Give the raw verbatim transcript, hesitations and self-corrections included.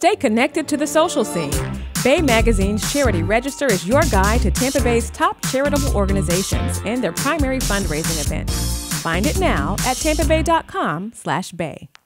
Stay connected to the social scene. Bay Magazine's Charity Register is your guide to Tampa Bay's top charitable organizations and their primary fundraising events. Find it now at tampa bay dot com slash bay.